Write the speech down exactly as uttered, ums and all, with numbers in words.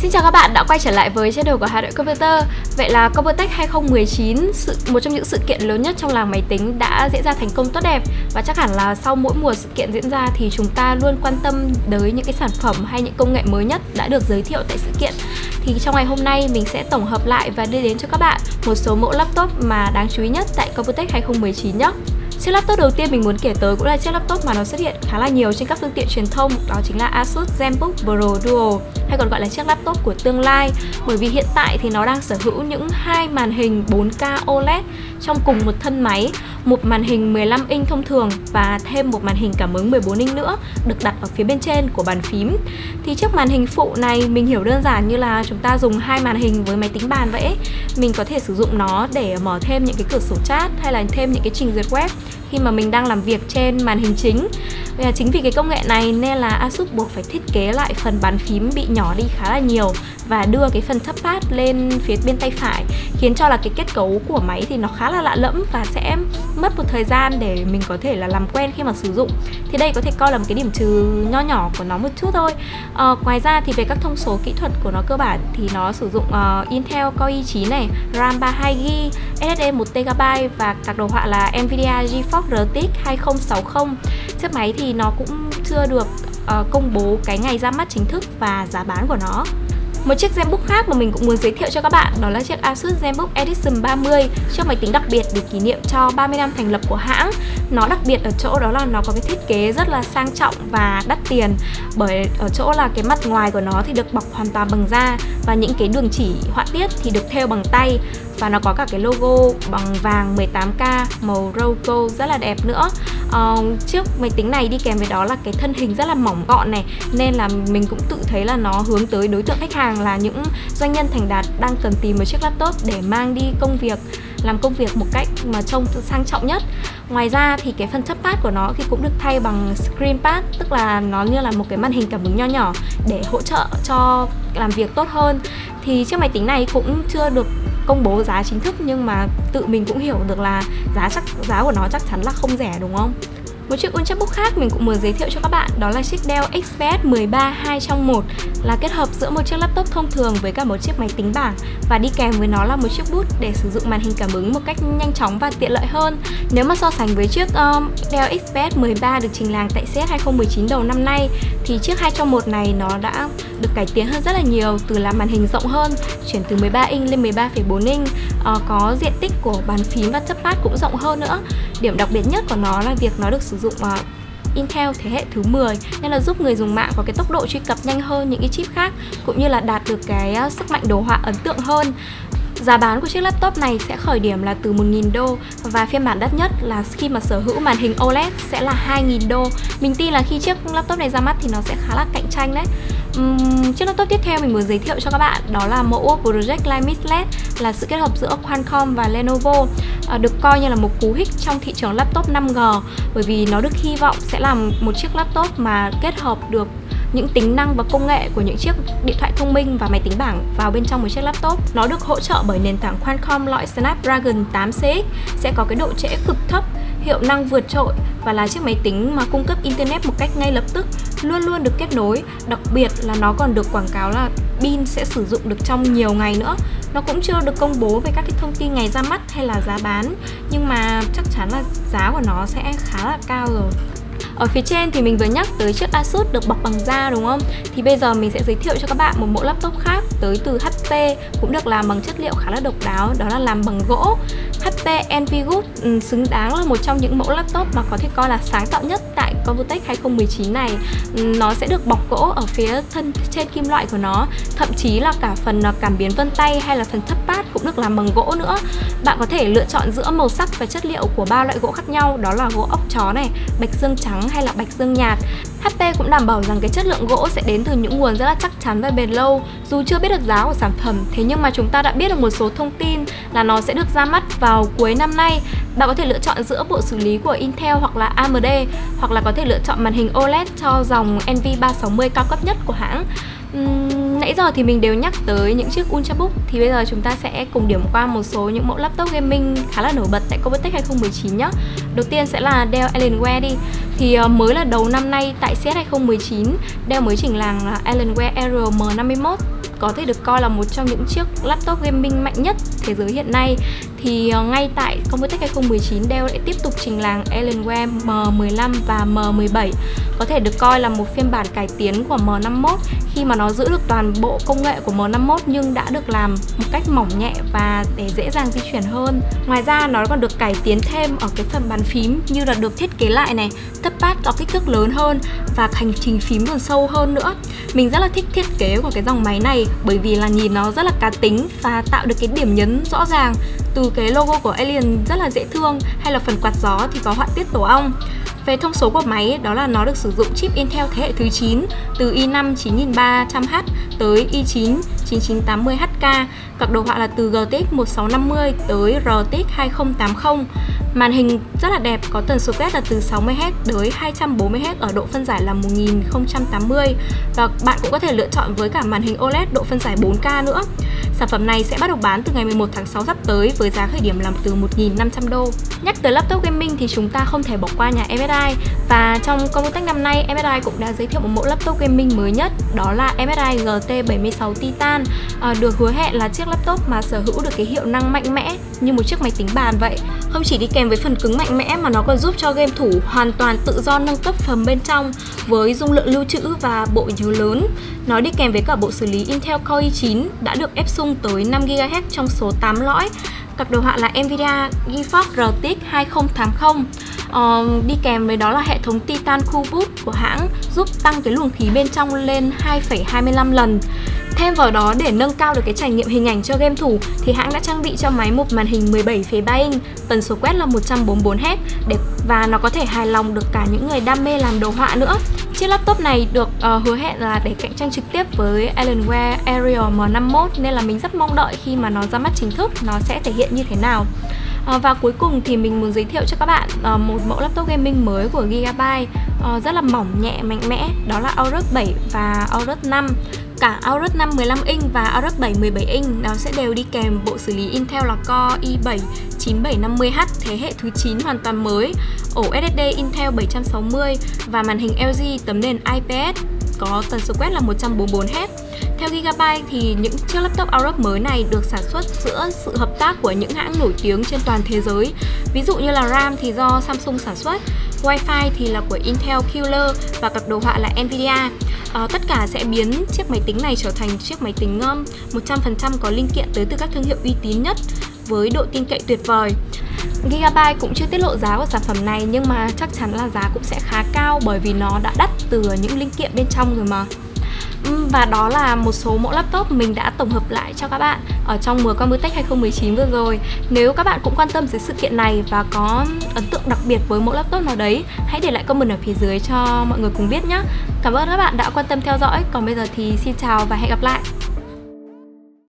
Xin chào các bạn đã quay trở lại với channel của Hà Nội Computer. Vậy là Computex hai không một chín, sự, một trong những sự kiện lớn nhất trong làng máy tính đã diễn ra thành công tốt đẹp. Và chắc hẳn là sau mỗi mùa sự kiện diễn ra thì chúng ta luôn quan tâm tới những cái sản phẩm hay những công nghệ mới nhất đã được giới thiệu tại sự kiện. Thì trong ngày hôm nay mình sẽ tổng hợp lại và đưa đến cho các bạn một số mẫu laptop mà đáng chú ý nhất tại Computex hai không một chín nhé. Chiếc laptop đầu tiên mình muốn kể tới cũng là chiếc laptop mà nó xuất hiện khá là nhiều trên các phương tiện truyền thông, đó chính là Asus ZenBook Pro Duo, hay còn gọi là chiếc laptop của tương lai. Bởi vì hiện tại thì nó đang sở hữu những hai màn hình bốn K ô lét trong cùng một thân máy, một màn hình mười lăm inch thông thường và thêm một màn hình cảm ứng mười bốn inch nữa được đặt ở phía bên trên của bàn phím. Thì chiếc màn hình phụ này mình hiểu đơn giản như là chúng ta dùng hai màn hình với máy tính bàn vậy. Mình có thể sử dụng nó để mở thêm những cái cửa sổ chat hay là thêm những cái trình duyệt web khi mà mình đang làm việc trên màn hình chính. Và chính vì cái công nghệ này nên là Asus buộc phải thiết kế lại phần bàn phím bị nhỏ đi khá là nhiều và đưa cái phần touchpad lên phía bên tay phải, khiến cho là cái kết cấu của máy thì nó khá là lạ lẫm và sẽ mất một thời gian để mình có thể là làm quen khi mà sử dụng. Thì đây có thể coi là một cái điểm trừ nho nhỏ của nó một chút thôi. À, ngoài ra thì về các thông số kỹ thuật của nó cơ bản thì nó sử dụng uh, Intel Core i chín này, RAM ba mươi hai gi ga bai, ét ét đê một tê bai và card đồ họa là Nvidia GeForce rờ tê ích hai không sáu không. Chiếc máy thì nó cũng chưa được uh, công bố cái ngày ra mắt chính thức và giá bán của nó. Một chiếc ZenBook khác mà mình cũng muốn giới thiệu cho các bạn đó là chiếc Asus ZenBook Edition ba mươi, chiếc máy tính đặc biệt để kỷ niệm cho ba mươi năm thành lập của hãng. Nó đặc biệt ở chỗ đó là nó có cái thiết kế rất là sang trọng và đắt tiền, bởi ở chỗ là cái mặt ngoài của nó thì được bọc hoàn toàn bằng da và những cái đường chỉ họa tiết thì được thêu bằng tay, và nó có cả cái logo bằng vàng mười tám K màu rose gold rất là đẹp nữa. Uh, chiếc máy tính này đi kèm với đó là cái thân hình rất là mỏng gọn này, nên là mình cũng tự thấy là nó hướng tới đối tượng khách hàng là những doanh nhân thành đạt đang cần tìm một chiếc laptop để mang đi công việc, làm công việc một cách mà trông sang trọng nhất. Ngoài ra thì cái phần touchpad của nó thì cũng được thay bằng screen pad, tức là nó như là một cái màn hình cảm ứng nho nhỏ để hỗ trợ cho làm việc tốt hơn. Thì chiếc máy tính này cũng chưa được công bố giá chính thức, nhưng mà tự mình cũng hiểu được là giá chắc giá của nó chắc chắn là không rẻ, đúng không? Một chiếc Ultrabook khác mình cũng muốn giới thiệu cho các bạn đó là chiếc Dell ích pê ét mười ba hai trong một, là kết hợp giữa một chiếc laptop thông thường với cả một chiếc máy tính bảng, và đi kèm với nó là một chiếc bút để sử dụng màn hình cảm ứng một cách nhanh chóng và tiện lợi hơn. Nếu mà so sánh với chiếc um, Dell ích pê ét mười ba được trình làng tại xê ét hai không một chín đầu năm nay thì chiếc hai trong một này nó đã được cải tiến hơn rất là nhiều, từ là màn hình rộng hơn, chuyển từ mười ba inch lên mười ba phẩy bốn inch, uh, có diện tích của bàn phím và touchpad cũng rộng hơn nữa. Điểm đặc biệt nhất của nó là việc nó được sử dụng uh, Intel thế hệ thứ mười, nên là giúp người dùng mạng có cái tốc độ truy cập nhanh hơn những cái chip khác, cũng như là đạt được cái uh, sức mạnh đồ họa ấn tượng hơn. Giá bán của chiếc laptop này sẽ khởi điểm là từ một nghìn đô, và phiên bản đắt nhất là khi mà sở hữu màn hình ô lét sẽ là hai nghìn đô. Mình tin là khi chiếc laptop này ra mắt thì nó sẽ khá là cạnh tranh đấy. Uhm, chiếc laptop tiếp theo mình muốn giới thiệu cho các bạn đó là mẫu Project Limitless, là sự kết hợp giữa Qualcomm và Lenovo, à, được coi như là một cú hích trong thị trường laptop năm G, bởi vì nó được hy vọng sẽ là một chiếc laptop mà kết hợp được những tính năng và công nghệ của những chiếc điện thoại thông minh và máy tính bảng vào bên trong một chiếc laptop. Nó được hỗ trợ bởi nền tảng Qualcomm loại Snapdragon tám C X, sẽ có cái độ trễ cực thấp, hiệu năng vượt trội và là chiếc máy tính mà cung cấp internet một cách ngay lập tức, luôn luôn được kết nối. Đặc biệt là nó còn được quảng cáo là pin sẽ sử dụng được trong nhiều ngày nữa. Nó cũng chưa được công bố về các cái thông tin ngày ra mắt hay là giá bán, nhưng mà chắc chắn là giá của nó sẽ khá là cao rồi. Ở phía trên thì mình vừa nhắc tới chiếc Asus được bọc bằng da, đúng không? Thì bây giờ mình sẽ giới thiệu cho các bạn một mẫu laptop khác tới từ hát pê, cũng được làm bằng chất liệu khá là độc đáo, đó là làm bằng gỗ. hát pê Envigood ừ, xứng đáng là một trong những mẫu laptop mà có thể coi là sáng tạo nhất tại Computex hai không một chín này. Nó sẽ được bọc gỗ ở phía thân trên kim loại của nó, thậm chí là cả phần cảm biến vân tay hay là phần touchpad cũng được làm bằng gỗ nữa. Bạn có thể lựa chọn giữa màu sắc và chất liệu của ba loại gỗ khác nhau, đó là gỗ ốc chó này, bạch dương trắng hay là bạch dương nhạt. hát pê cũng đảm bảo rằng cái chất lượng gỗ sẽ đến từ những nguồn rất là chắc chắn và bền lâu. Dù chưa biết được giá của sản phẩm, thế nhưng mà chúng ta đã biết được một số thông tin là nó sẽ được ra mắt vào cuối năm nay. Bạn có thể lựa chọn giữa bộ xử lý của Intel hoặc là a em đê, hoặc là có thể lựa chọn màn hình ô lét cho dòng en vê ba sáu mươi cao cấp nhất của hãng. Uhm, nãy giờ thì mình đều nhắc tới những chiếc Ultrabook, thì bây giờ chúng ta sẽ cùng điểm qua một số những mẫu laptop gaming khá là nổi bật tại Computex hai không một chín nhé. Đầu tiên sẽ là Dell Alienware đi. Thì uh, mới là đầu năm nay tại xê ét hai không một chín, Dell mới chỉnh làng là Alienware R M năm mươi mốt có thể được coi là một trong những chiếc laptop gaming mạnh nhất thế giới hiện nay, thì ngay tại Computex hai không một chín, Dell lại tiếp tục trình làng Alienware M mười lăm và M mười bảy, có thể được coi là một phiên bản cải tiến của M năm mươi mốt khi mà nó giữ được toàn bộ công nghệ của M năm mươi mốt nhưng đã được làm một cách mỏng nhẹ và để dễ dàng di chuyển hơn. Ngoài ra nó còn được cải tiến thêm ở cái phần bàn phím, như là được thiết kế lại này, touchpad có kích thước lớn hơn và hành trình phím còn sâu hơn nữa. Mình rất là thích thiết kế của cái dòng máy này bởi vì là nhìn nó rất là cá tính và tạo được cái điểm nhấn rõ ràng. Từ cái logo của Alien rất là dễ thương, hay là phần quạt gió thì có họa tiết tổ ong. Về thông số của máy, đó là nó được sử dụng chip Intel thế hệ thứ chín, từ i năm chín nghìn ba trăm H tới i chín chín chín tám mươi H K. Card đồ họa là từ G T X một sáu năm mươi tới R T X hai không tám không. Màn hình rất là đẹp, có tần số quét là từ sáu mươi héc tới hai trăm bốn mươi héc ở độ phân giải là một nghìn không trăm tám mươi. Và bạn cũng có thể lựa chọn với cả màn hình O L E D độ phân giải bốn K nữa. Sản phẩm này sẽ bắt đầu bán từ ngày mười một tháng sáu sắp tới với giá khởi điểm là từ một nghìn năm trăm đô. Nhắc tới laptop gaming thì chúng ta không thể bỏ qua nhà em ét i. Và trong Computex năm nay, em ét i cũng đã giới thiệu một mẫu laptop gaming mới nhất, đó là em ét i G T bảy mươi sáu Titan, à, được hứa hẹn là chiếc laptop mà sở hữu được cái hiệu năng mạnh mẽ như một chiếc máy tính bàn vậy. Không chỉ đi kèm với phần cứng mạnh mẽ mà nó còn giúp cho game thủ hoàn toàn tự do nâng cấp phần bên trong với dung lượng lưu trữ và bộ nhớ lớn. Nó đi kèm với cả bộ xử lý Intel Core i chín đã được ép xung tới năm gi ga héc trong số tám lõi. Card đồ họa là Nvidia GeForce R T X hai không tám không. Ờ, đi kèm với đó là hệ thống Titan Cool Boot của hãng, giúp tăng cái luồng khí bên trong lên hai phẩy hai mươi lăm lần. Thêm vào đó, để nâng cao được cái trải nghiệm hình ảnh cho game thủ thì hãng đã trang bị cho máy một màn hình mười bảy phẩy ba inch, tần số quét là một trăm bốn mươi bốn héc để và nó có thể hài lòng được cả những người đam mê làm đồ họa nữa. Chiếc laptop này được uh, hứa hẹn là để cạnh tranh trực tiếp với Alienware Aerial M năm mươi mốt, nên là mình rất mong đợi khi mà nó ra mắt chính thức nó sẽ thể hiện như thế nào. À, và cuối cùng thì mình muốn giới thiệu cho các bạn uh, một mẫu laptop gaming mới của Gigabyte, uh, rất là mỏng nhẹ mạnh mẽ, đó là Aorus bảy và Aorus năm. Cả Aorus năm mười lăm inch và Aorus bảy mười bảy inch nó sẽ đều đi kèm bộ xử lý Intel là Core i bảy chín bảy năm mươi H thế hệ thứ chín hoàn toàn mới, ổ ét ét đê Intel bảy trăm sáu mươi và màn hình L G tấm nền I P S, có tần số quét là một trăm bốn mươi bốn héc. Theo Gigabyte thì những chiếc laptop Aorus mới này được sản xuất giữa sự hợp tác của những hãng nổi tiếng trên toàn thế giới. Ví dụ như là RAM thì do Samsung sản xuất, Wi-Fi thì là của Intel Killer và card đồ họa là Nvidia. À, tất cả sẽ biến chiếc máy tính này trở thành chiếc máy tính um, một trăm phần trăm có linh kiện tới từ các thương hiệu uy tín nhất với độ tin cậy tuyệt vời. Gigabyte cũng chưa tiết lộ giá của sản phẩm này, nhưng mà chắc chắn là giá cũng sẽ khá cao bởi vì nó đã đắt từ những linh kiện bên trong rồi mà. Và đó là một số mẫu laptop mình đã tổng hợp lại cho các bạn ở trong mùa Computex hai không một chín vừa rồi. Nếu các bạn cũng quan tâm tới sự kiện này và có ấn tượng đặc biệt với mẫu laptop nào đấy, hãy để lại comment ở phía dưới cho mọi người cùng biết nhé. Cảm ơn các bạn đã quan tâm theo dõi. Còn bây giờ thì xin chào và hẹn gặp lại.